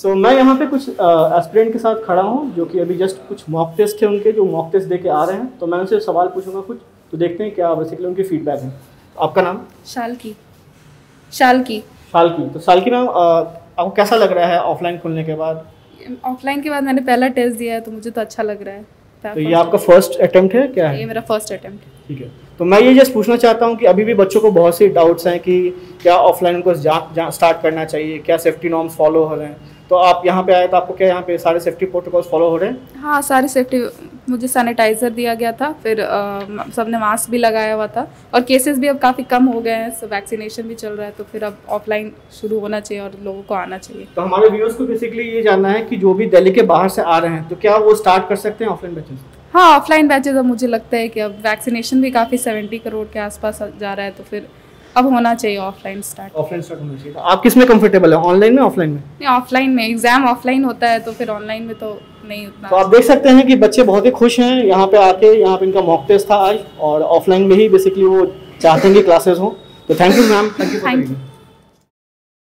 सो मैं यहाँ पे कुछ एस्पिरेंट के साथ खड़ा हूँ जो कि अभी जस्ट कुछ मॉक टेस्ट थे उनके, जो मॉक टेस्ट दे के आ रहे हैं। तो मैं उनसे सवाल पूछूंगा कुछ, तो देखते हैं क्या बेसिकली उनकी फीडबैक है। आपका नाम? शालकी। शालकी। तो शालकी मैम, आपको कैसा लग रहा है ऑफलाइन खुलने के बाद? ऑफलाइन के बाद मैंने पहला टेस्ट दिया है तो मुझे तो अच्छा लग रहा है। तो ये आपका फर्स्ट अटेम्प्ट है क्या है? ये मेरा फर्स्ट अटेम्प्ट है। ठीक है। तो मैं ये जस्ट पूछना चाहता हूँ कि अभी भी बच्चों को बहुत सी डाउट्स हैं कि क्या ऑफलाइन को स्टार्ट करना चाहिए, क्या सेफ्टी नॉर्म्स फॉलो हो रहे हैं। तो आप यहाँ पे आए तो आपको क्या यहाँ पे सारे सेफ्टी प्रोटोकॉल्स फॉलो हो रहे हैं? हाँ, सारी सेफ्टी, मुझे सैनिटाइज़र दिया गया था, फिर सबने मास्क भी लगाया हुआ था, और केसेस भी अब काफ़ी कम हो गए हैं, so वैक्सीनेशन भी चल रहा है, तो फिर अब ऑफलाइन शुरू होना चाहिए और लोगों को आना चाहिए। तो हमारे व्यूअर्स को बेसिकली ये जानना है कि जो भी दिल्ली के बाहर से आ रहे हैं तो क्या वो स्टार्ट कर सकते हैं ऑफलाइन बैचेस? हाँ, ऑफलाइन बैचेज अब मुझे लगता है कि अब वैक्सीनेशन भी काफ़ी 70 करोड़ के आसपास जा रहा है, तो फिर अब होना चाहिए ऑफलाइन स्टार्ट होना चाहिए। तो आप किस में कंफर्टेबल है, ऑनलाइन में ऑफलाइन में? नहीं, ऑफलाइन में। एग्जाम ऑफलाइन होता है तो फिर ऑनलाइन में तो नहीं उतना। तो आप देख सकते हैं कि बच्चे बहुत ही खुश हैं यहाँ पे आके। यहाँ पे इनका मॉक टेस्ट था आज, और ऑफलाइन में ही बेसिकली वो चाहते हैं कि क्लासेस हो। तो thank you ma'am, thank you.